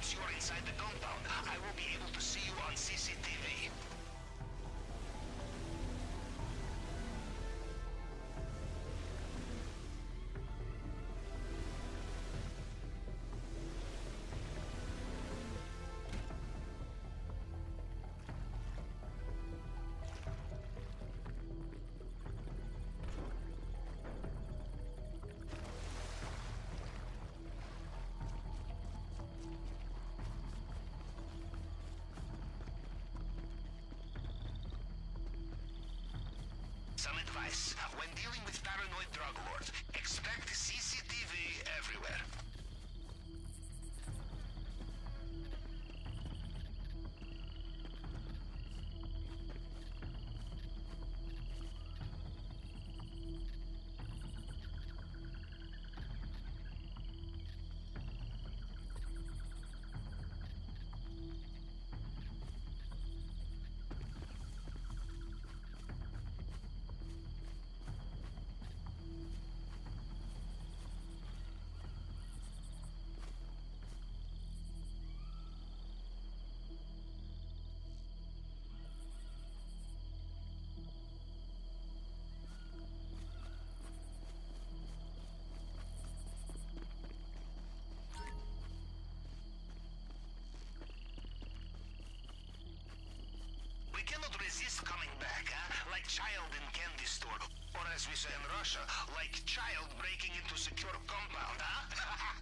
Once you're inside the compound, I will be able to see you on CCTV. Some advice. When dealing with paranoid drug lords, expect CCTV everywhere. We cannot resist coming back, huh? Like child in candy store. Or as we say in Russia, like child breaking into secure compound, huh?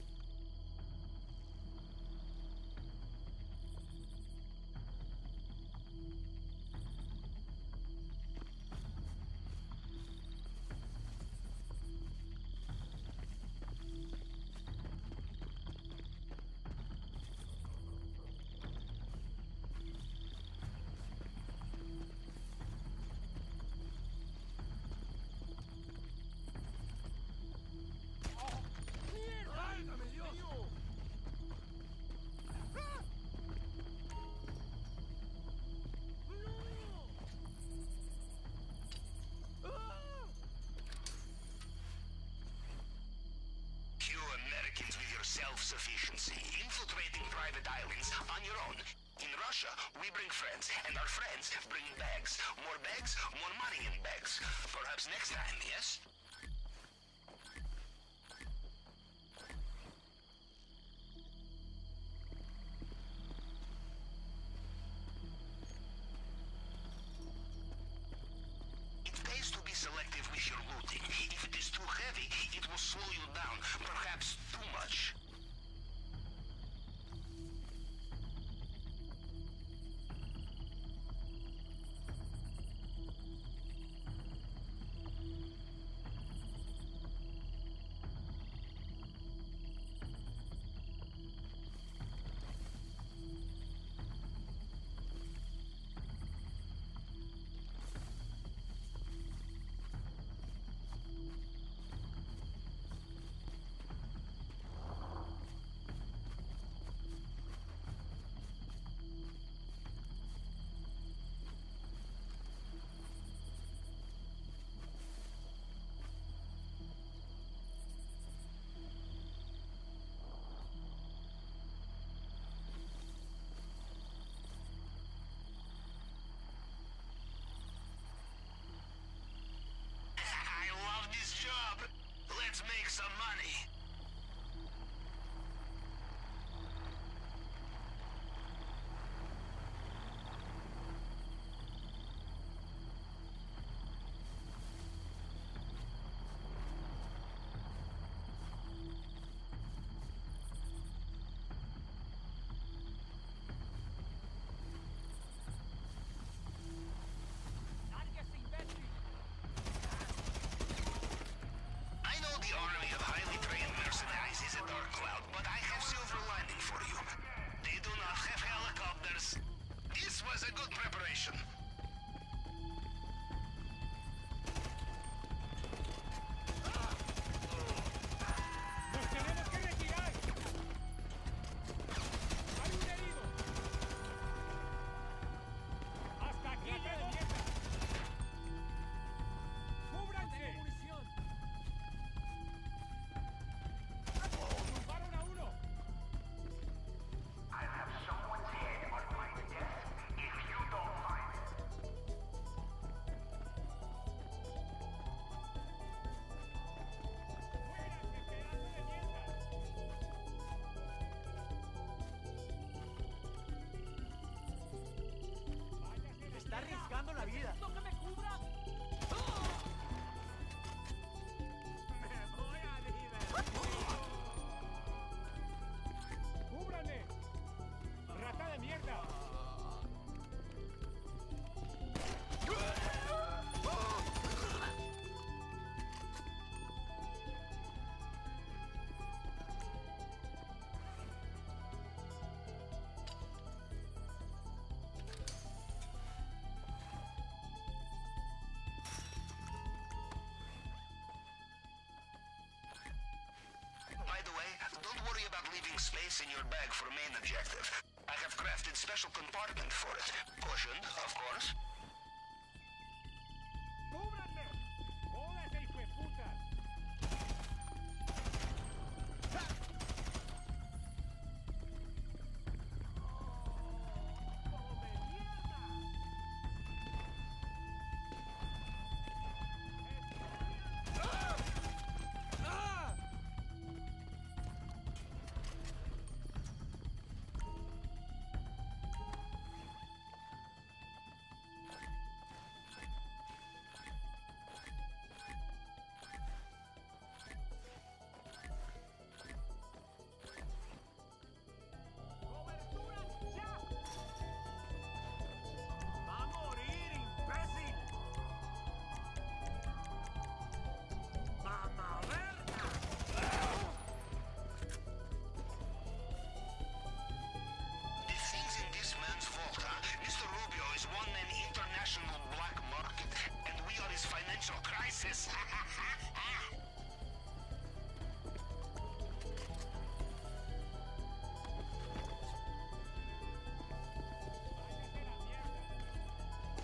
Americans with your self-sufficiency, infiltrating private islands on your own. In Russia, we bring friends, and our friends bring bags. More bags, more money in bags. Perhaps next time, yes? It pays to be selective with your looting. If it is too heavy, it will slow you down, perhaps too much. space in your bag for main objective. I have crafted special compartment for it. Cushioned, of course. ¡Cúbranme! ¡Jódase, hijo de puta! ¡Come mierda! ¡Ah! ¡Ah! ¡Cobertura ya! ¡Va a morir, imbécil! ¡Mamá verga! The things in this man's vault, huh? Mr. Rubio is one-man international black market, and we are his financial crisis. ¡Váyase la mierda!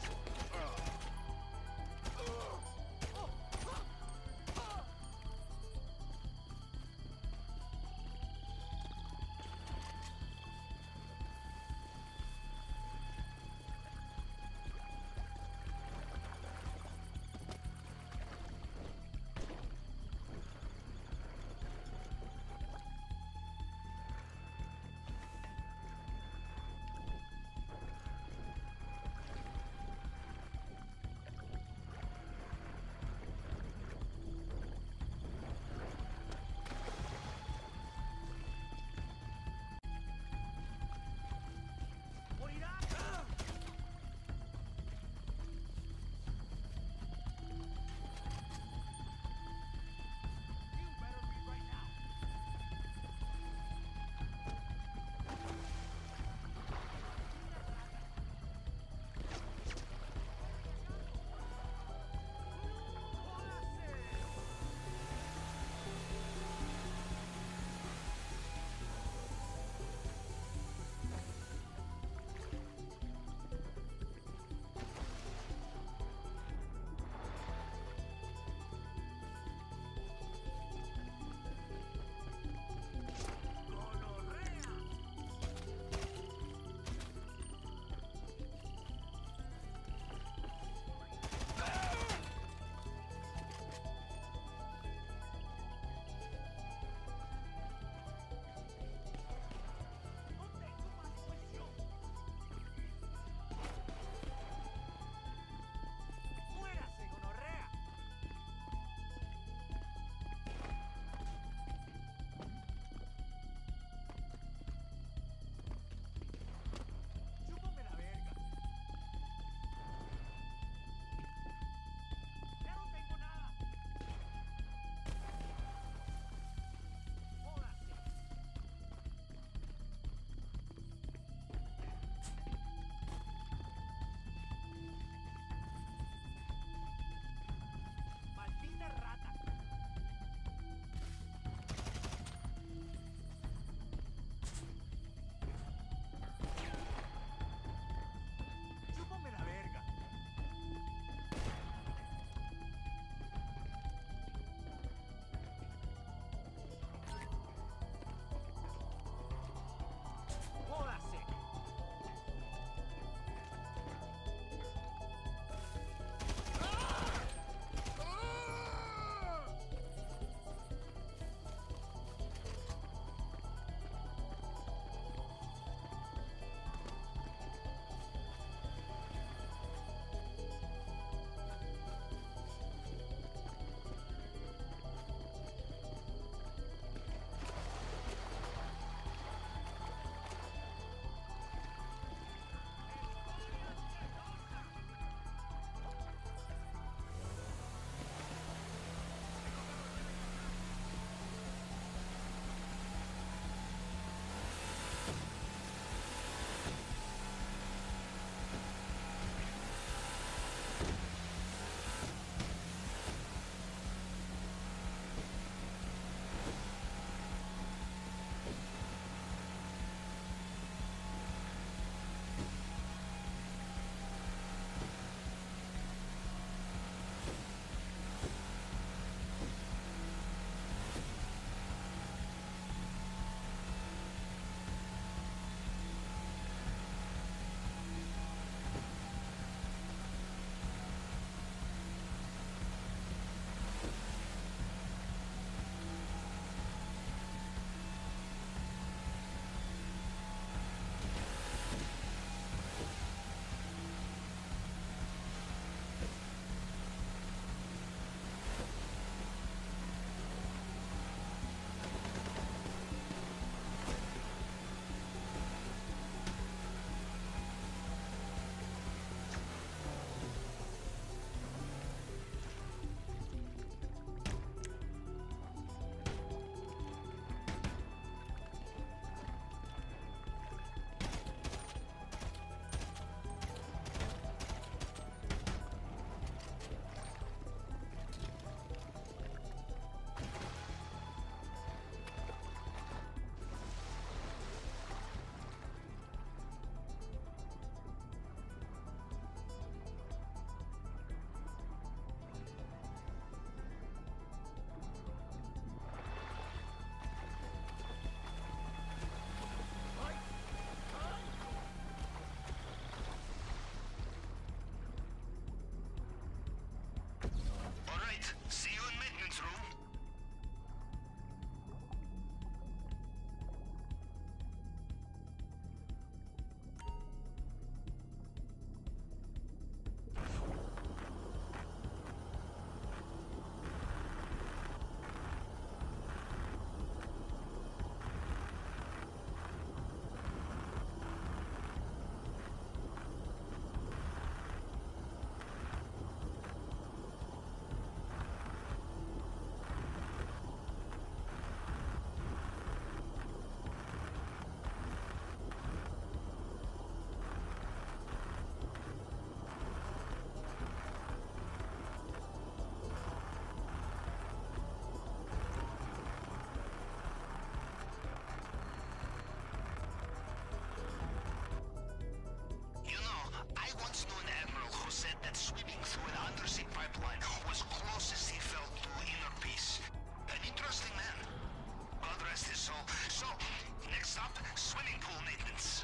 test is so... So, next stop, swimming pool maintenance.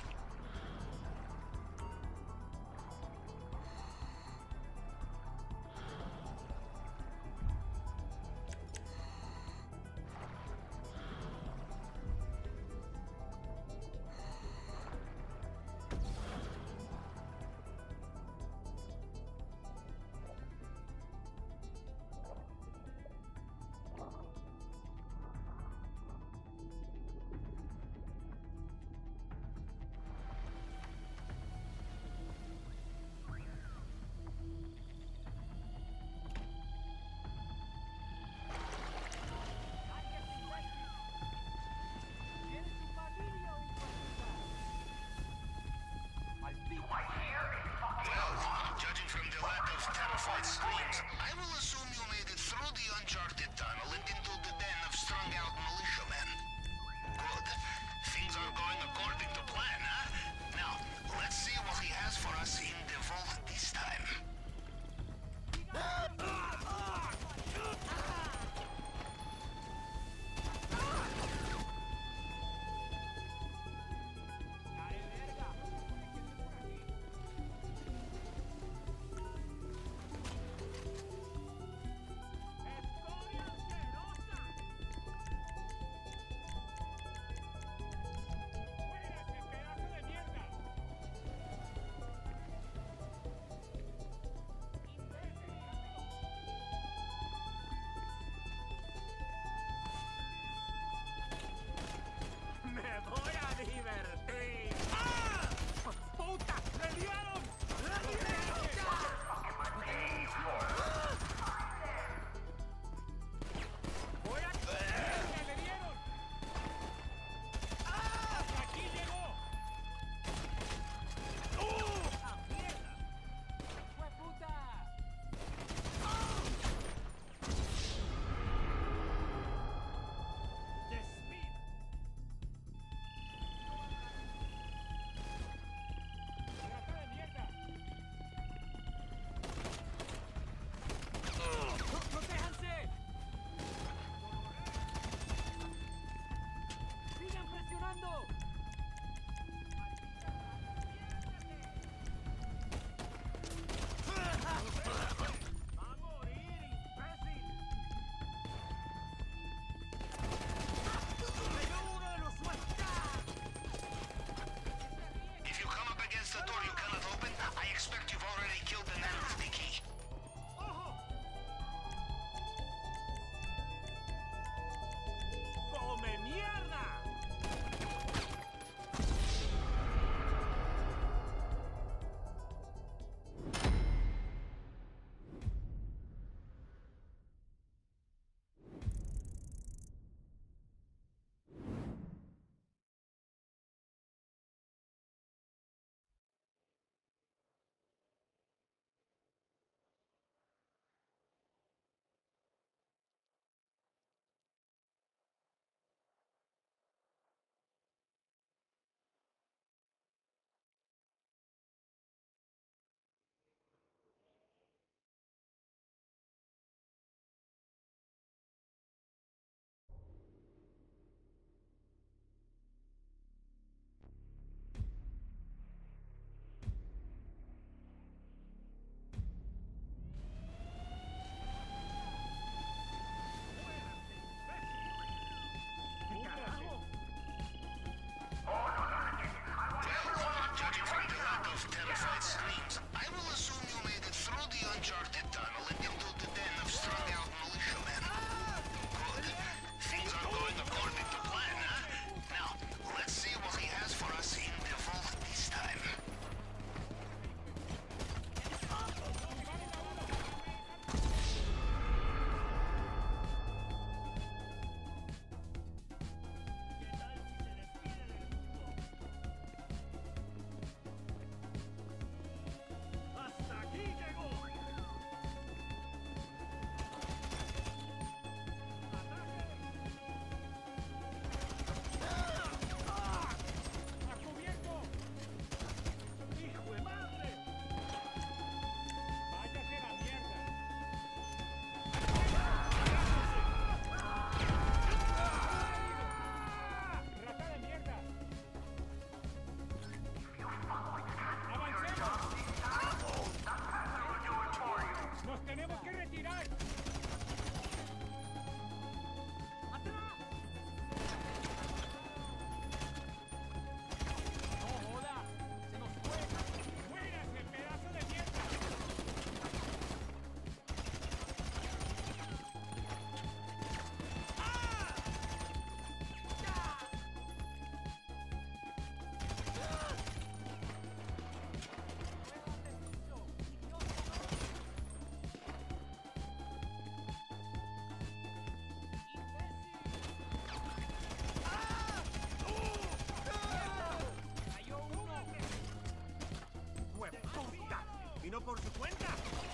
¿Vino por su cuenta?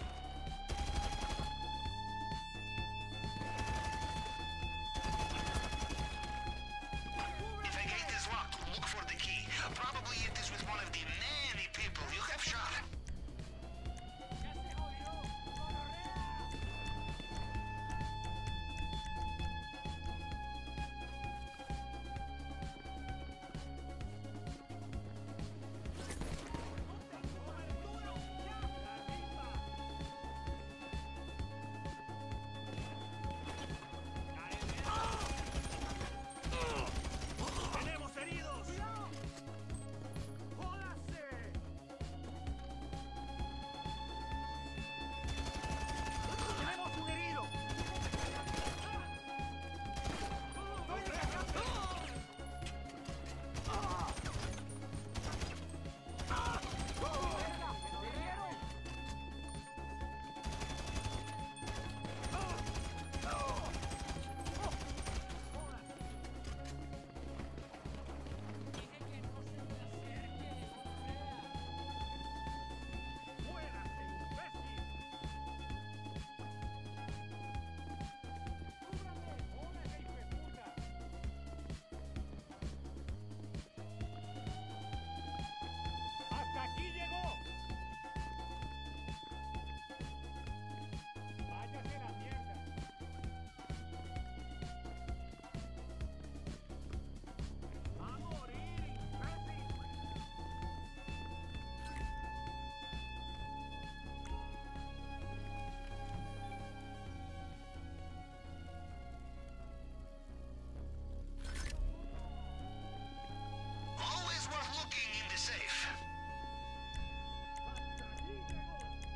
If a gate is locked, look for the key. Probably it is with one of the many people you have shot. ¡Ya se jodió! ¡Gonorrea! ¡Cobertura! ¡Ya! ¡La misma! ¡Tenemos heridos! ¡Jódase! ¡Tenemos un herido! ¡Estoy descargando! ¡Muérase, imbécil! ¡Cúbrame! ¡Órale, hijueputa! ¡Hasta aquí llegó! ¡Váyase a la mierda! ¡A morir, imbécil! Always worth looking in the safe. ¡Hasta aquí llegó!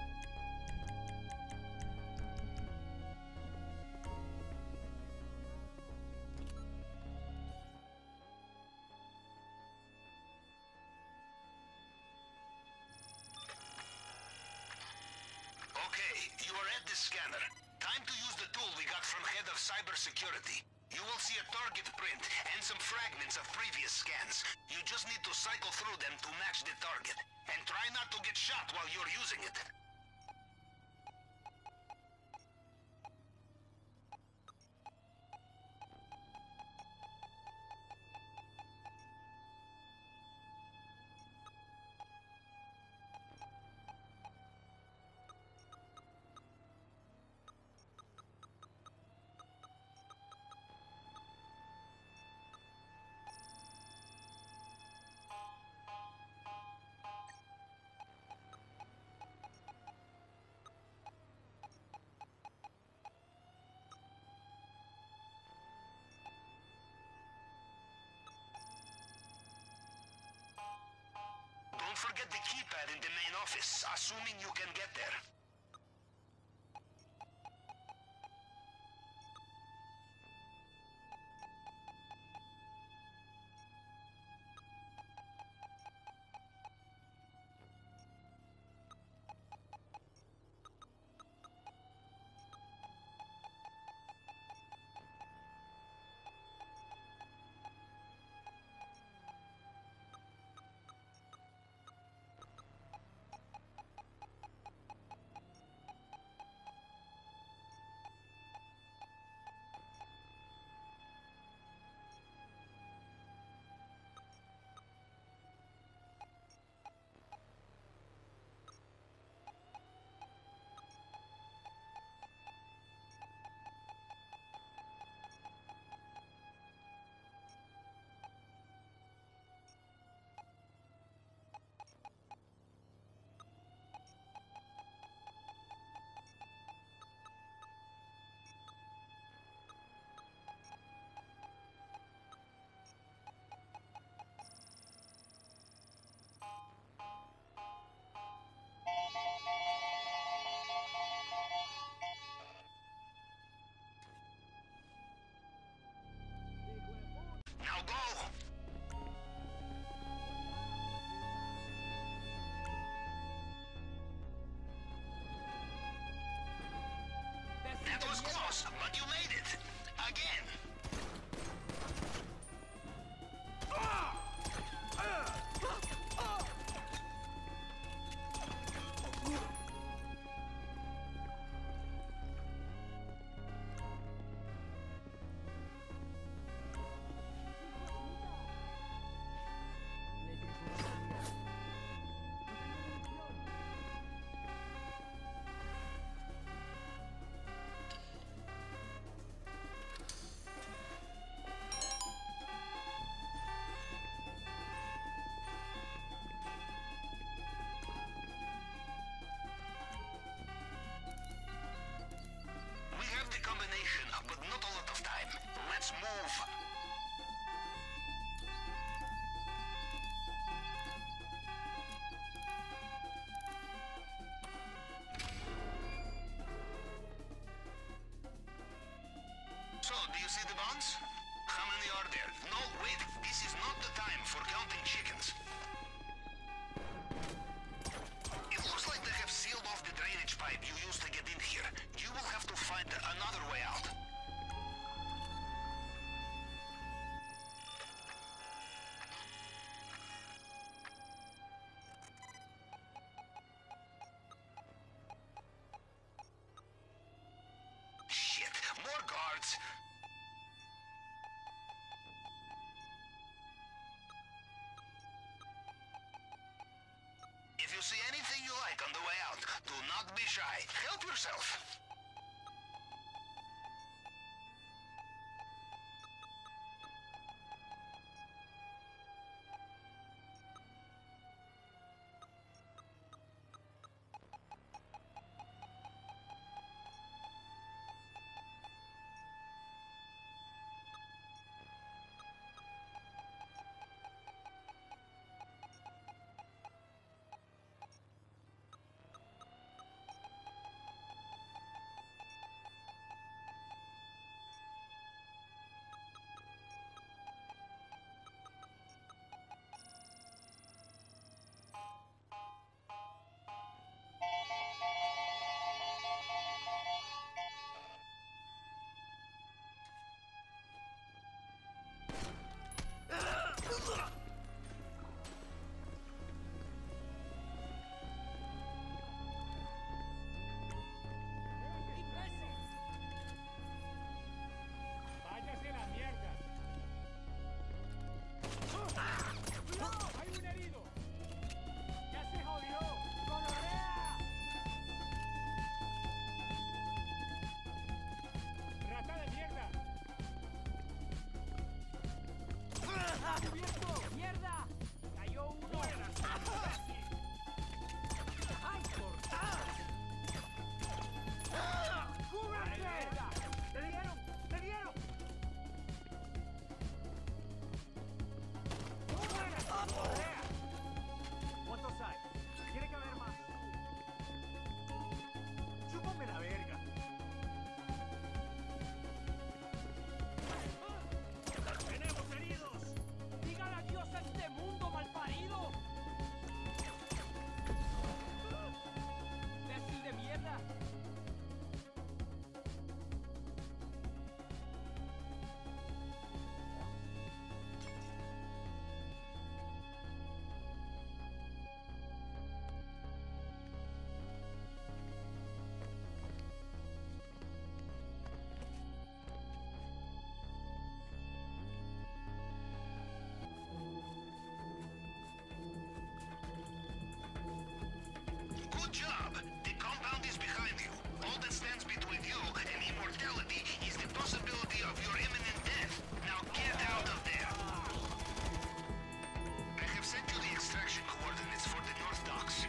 Okay, you are at the scanner. Time to use the tool we got from head of cybersecurity. You will see a target print and some fragments of previous scans. You just need to cycle through them to match the target. And try not to get shot while you're using it. Don't forget the keypad in the main office, assuming you can get there. Now go! That was close, but you made it. Again. targets. If you see anything you like on the way out, do not be shy. Help yourself. Váyase la mierda. ¡Cuidado! ¡Hay un herido! ¡Ya se jodió! ¡Gonorrea! ¡Rata de mierda! ¡Cubierto! ¡Mierda! ¡Cayó uno! ¡Ay, cortado! ¡Cúbranse! ¡Te dieron! ¡Te dieron! ¡Gonorrea! ¿Cuántos hay? Tiene que haber más. ¡Chúpame la verga! ¡Tenemos heridos! ¡Dígale adiós a este mundo malparido! ¡Imbécil de mierda! Good job! The compound is behind you. All that stands between you and immortality is the possibility of your imminent death. Now get out of there! I have sent you the extraction coordinates for the North Docks.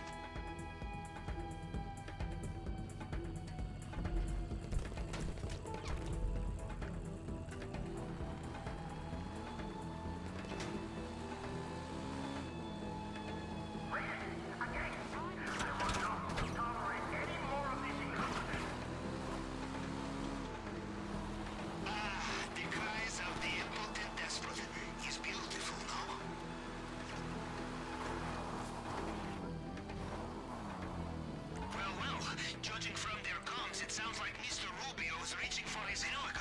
The cries of the impotent despot is beautiful, no? Well, judging from their comms, it sounds like Mr. Rubio is reaching for his helicopter.